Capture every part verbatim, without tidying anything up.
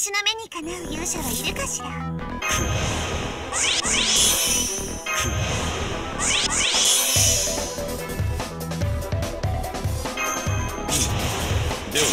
私の目にかなう勇者はいるかしら。 では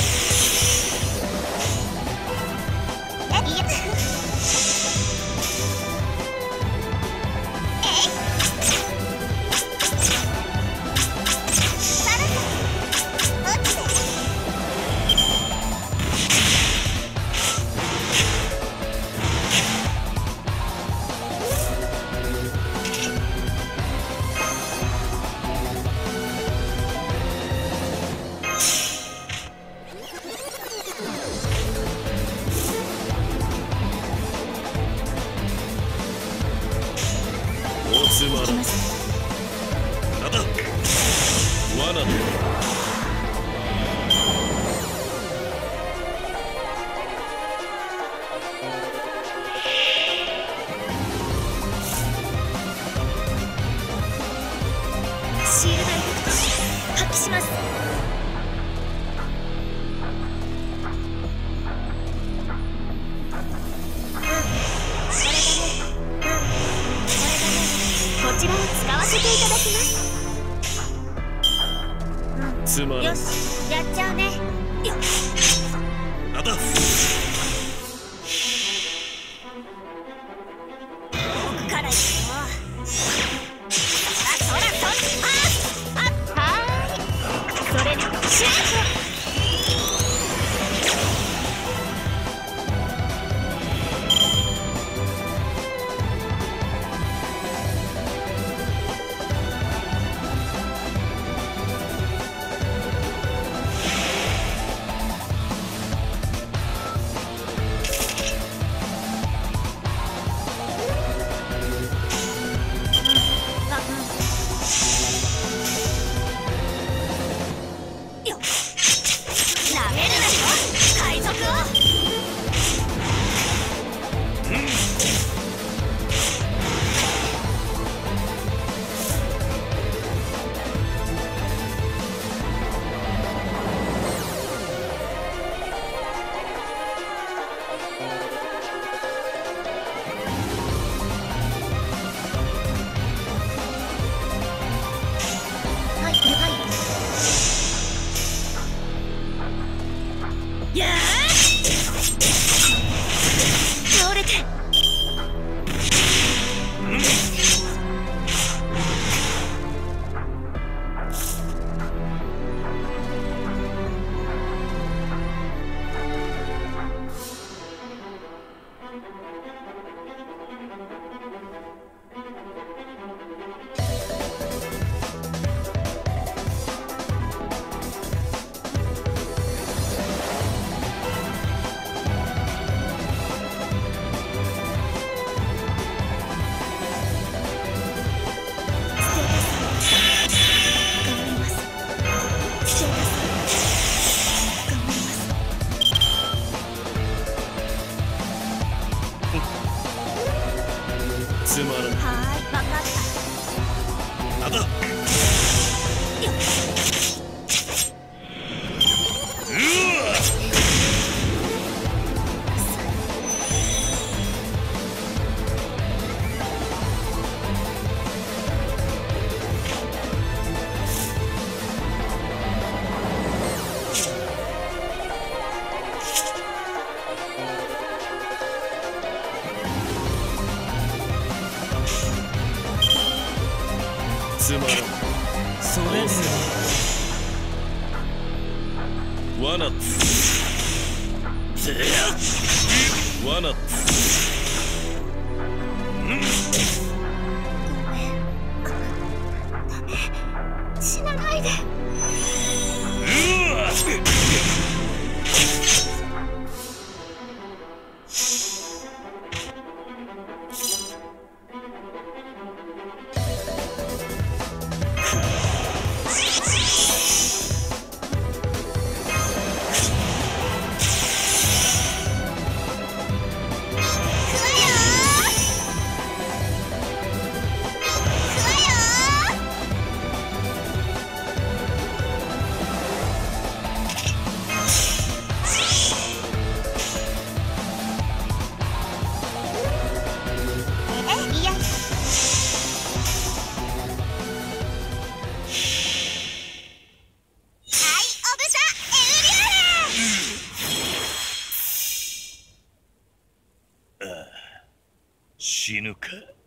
つまらん。なんだ罠だ。 シールドエフェクト発揮します。こちらを使わせていただきます。 つまらん。 よし、やっちゃうね。よっ。 なんだ。 奥から行くよ。あ、そらそっああはーい。それでシュート。 つまらん。 はーい、わかった。 なんだ。 よっ。 うわっ。つまらん。それでは罠っつ罠っつ。うん。 ダメ、死なないで。 うわっ。 死ぬか。